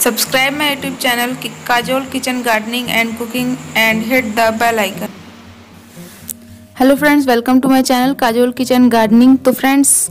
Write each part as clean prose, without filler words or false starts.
Subscribe my YouTube channel Kajol Kitchen Gardening and Cooking and hit the bell icon. Hello friends, welcome to my channel Kajol kitchen gardening. तो friends,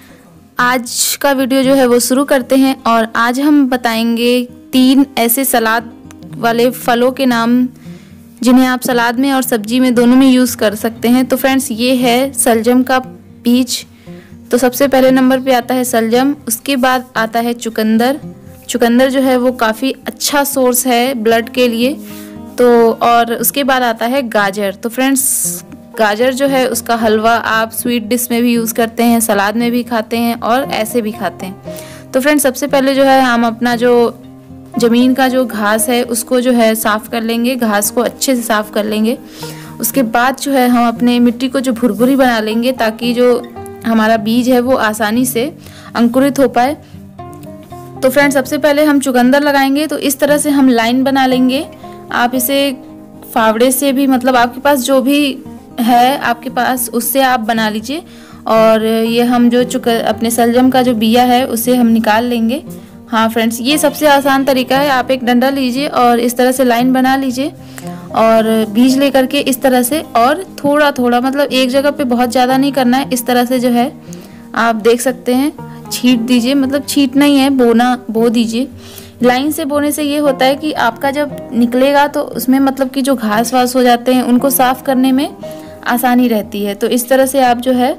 आज का video जो है वो शुरू करते हैं और आज हम बताएंगे 3 ऐसे सलाद वाले फलों के नाम जिन्हें आप सलाद में और सब्जी में दोनों में यूज़ कर सकते हैं। तो फ्रेंड्स, ये है सलजम का बीज। तो सबसे पहले नंबर पे आता है सलजम, उसके बाद आता है चुकंदर। चुकंदर जो है वो काफ़ी अच्छा सोर्स है ब्लड के लिए। तो और उसके बाद आता है गाजर। तो फ्रेंड्स, गाजर जो है उसका हलवा आप स्वीट डिश में भी यूज़ करते हैं, सलाद में भी खाते हैं और ऐसे भी खाते हैं। तो फ्रेंड्स, सबसे पहले जो है हम अपना जो ज़मीन का जो घास है उसको जो है साफ़ कर लेंगे, घास को अच्छे से साफ़ कर लेंगे। उसके बाद जो है हम अपने मिट्टी को जो भुरभुरी बना लेंगे ताकि जो हमारा बीज है वो आसानी से अंकुरित हो पाए। तो फ्रेंड्स, सबसे पहले हम चुकंदर लगाएंगे। तो इस तरह से हम लाइन बना लेंगे। आप इसे फावड़े से भी, मतलब आपके पास जो भी है आपके पास, उससे आप बना लीजिए। और ये हम जो अपने सलजम का जो बिया है उसे हम निकाल लेंगे। हाँ फ्रेंड्स, ये सबसे आसान तरीका है। आप एक डंडा लीजिए और इस तरह से लाइन बना लीजिए और बीज लेकर के इस तरह से, और थोड़ा थोड़ा, मतलब एक जगह पे बहुत ज़्यादा नहीं करना है। इस तरह से जो है आप देख सकते हैं, छींट दीजिए, मतलब छींटना ही है, बो दीजिए। लाइन से बोने से ये होता है कि आपका जब निकलेगा तो उसमें मतलब कि जो घास वास हो जाते हैं उनको साफ़ करने में आसानी रहती है। तो इस तरह से आप जो है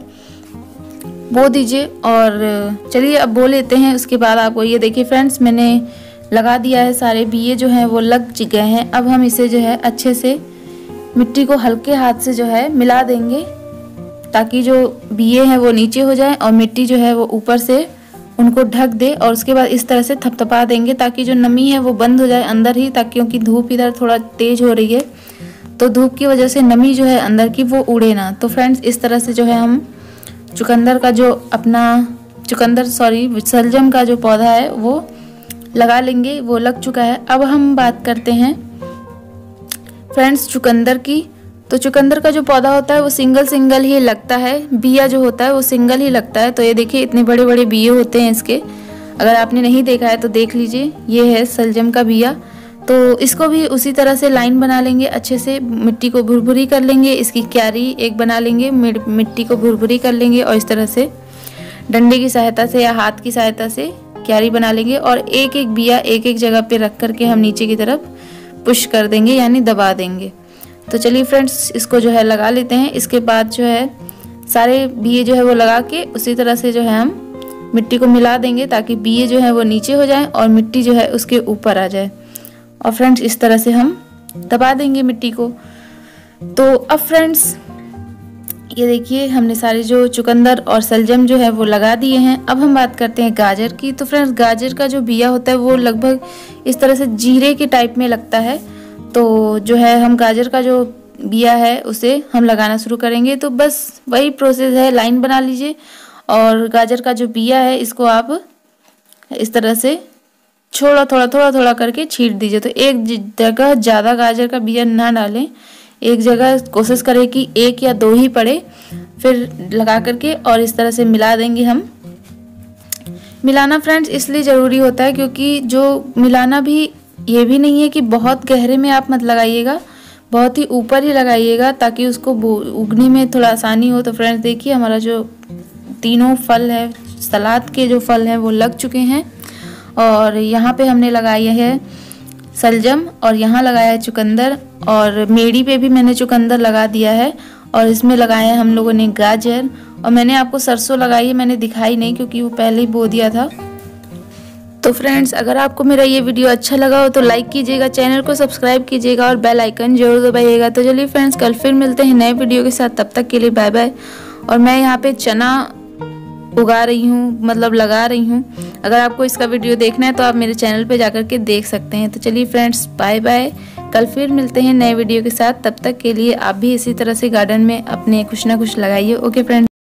बो दीजिए। और चलिए अब बो लेते हैं। उसके बाद आपको ये देखिए फ्रेंड्स, मैंने लगा दिया है, सारे बिये जो हैं वो लग गए हैं। अब हम इसे जो है अच्छे से मिट्टी को हल्के हाथ से जो है मिला देंगे ताकि जो बिये हैं वो नीचे हो जाए और मिट्टी जो है वो ऊपर से उनको ढक दे। और उसके बाद इस तरह से थपथपा देंगे ताकि जो नमी है वो बंद हो जाए अंदर ही, ताकि क्योंकि धूप इधर थोड़ा तेज हो रही है तो धूप की वजह से नमी जो है अंदर की वो उड़े ना। तो फ्रेंड्स, इस तरह से जो है हम चुकंदर का जो अपना सलजम का जो पौधा है वो लगा लेंगे। वो लग चुका है। अब हम बात करते हैं फ्रेंड्स चुकंदर की। तो चुकंदर का जो पौधा होता है वो सिंगल ही लगता है, बिया जो होता है वो सिंगल ही लगता है। तो ये देखिए, इतने बड़े बड़े बिये होते हैं इसके। अगर आपने नहीं देखा है तो देख लीजिए, ये है सलजम का बिया। तो इसको भी उसी तरह से लाइन बना लेंगे, अच्छे से मिट्टी को भुरभुरी कर लेंगे, इसकी क्यारी एक बना लेंगे, मिट्टी को भुरभुरी कर लेंगे और इस तरह से डंडे की सहायता से या हाथ की सहायता से क्यारी बना लेंगे। और एक एक बिया एक एक जगह पे रख करके हम नीचे की तरफ पुश कर देंगे, यानी दबा देंगे। तो चलिए फ्रेंड्स, इसको जो है लगा लेते हैं। इसके बाद जो है सारे बिये जो है वो लगा के उसी तरह से जो है हम मिट्टी को मिला देंगे ताकि बिये जो है वो नीचे हो जाए और मिट्टी जो है उसके ऊपर आ जाए। और फ्रेंड्स, इस तरह से हम दबा देंगे मिट्टी को। तो अब फ्रेंड्स, ये देखिए, हमने सारे जो चुकंदर और सलजम जो है वो लगा दिए हैं। अब हम बात करते हैं गाजर की। तो फ्रेंड्स, गाजर का जो बिया होता है वो लगभग इस तरह से जीरे के टाइप में लगता है। तो जो है हम गाजर का जो बिया है उसे हम लगाना शुरू करेंगे। तो बस वही प्रोसेस है, लाइन बना लीजिए और गाजर का जो बिया है इसको आप इस तरह से थोड़ा करके छींट दीजिए। तो एक जगह ज़्यादा गाजर का बिया ना डालें, एक जगह कोशिश करें कि 1 या 2 ही पड़े, फिर लगा करके और इस तरह से मिला देंगे हम। मिलाना फ्रेंड्स इसलिए ज़रूरी होता है क्योंकि जो मिलाना भी ये भी नहीं है कि बहुत गहरे में आप मत लगाइएगा, बहुत ही ऊपर ही लगाइएगा ताकि उसको उगने में थोड़ा आसानी हो। तो फ्रेंड्स देखिए, हमारा जो तीनों फल है, सलाद के जो फल हैं वो लग चुके हैं। और यहाँ पे हमने लगाया है सलजम और यहाँ लगाया है चुकंदर, और मेड़ी पे भी मैंने चुकंदर लगा दिया है। और इसमें लगाया है हम लोगों ने गाजर, और मैंने आपको सरसों लगाई है, मैंने दिखाई नहीं क्योंकि वो पहले ही बो दिया था। तो फ्रेंड्स, अगर आपको मेरा ये वीडियो अच्छा लगा हो तो लाइक कीजिएगा, चैनल को सब्सक्राइब कीजिएगा और बेल आइकन जरूर दबाइएगा। तो चलिए फ्रेंड्स, कल फिर मिलते हैं नए वीडियो के साथ। तब तक के लिए बाय बाय। और मैं यहाँ पे चना उगा रही हूँ, मतलब लगा रही हूँ। अगर आपको इसका वीडियो देखना है तो आप मेरे चैनल पे जाकर के देख सकते हैं। तो चलिए फ्रेंड्स, बाय बाय। कल फिर मिलते हैं नए वीडियो के साथ। तब तक के लिए आप भी इसी तरह से गार्डन में अपने कुछ ना कुछ लगाइए। Okay friends.